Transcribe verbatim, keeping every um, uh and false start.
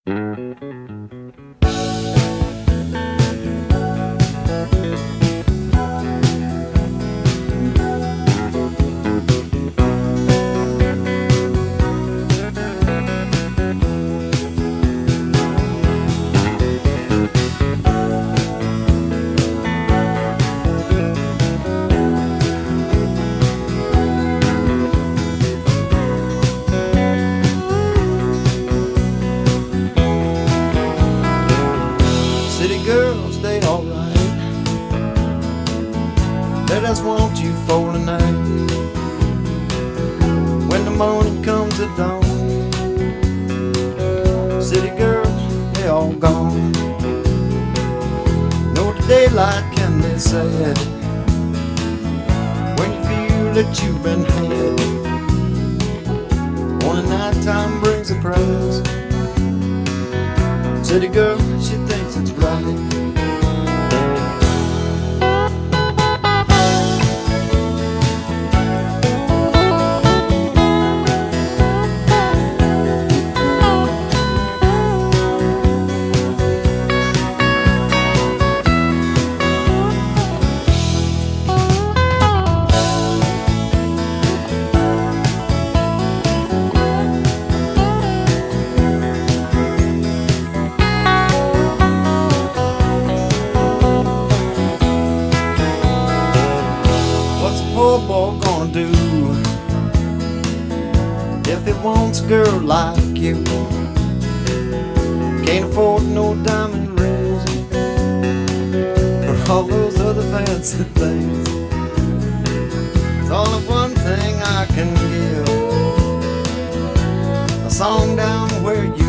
City girls, they alright. They just want you for the night. When the morning comes at dawn, city girls, they all gone. No, the daylight can be sad when you feel that you've been had. Only nighttime brings a prize. City girl, she thinks it's right. Poor boy gonna do if he wants a girl like you? Can't afford no diamond rings or all those other fancy things. There's only one thing I can give: a song down where you